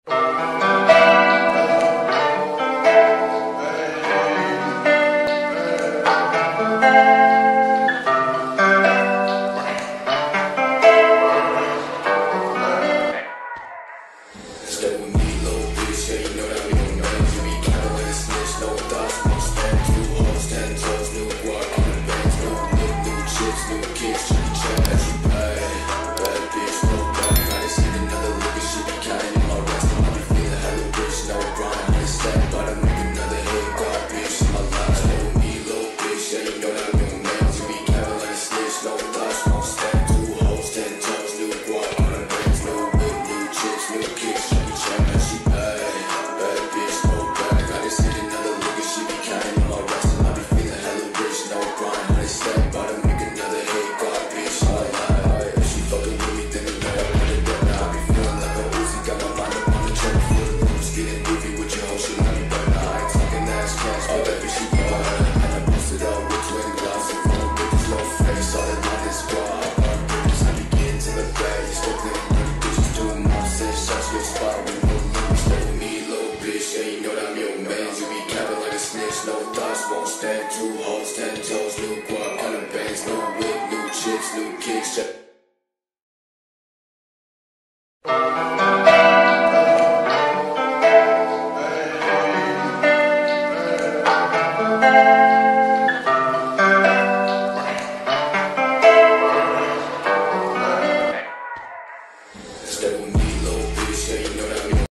No thoughts, won't stand, 2 hoes, 10 toes, new guap, 100 bands, new whip, new chips, new kicks.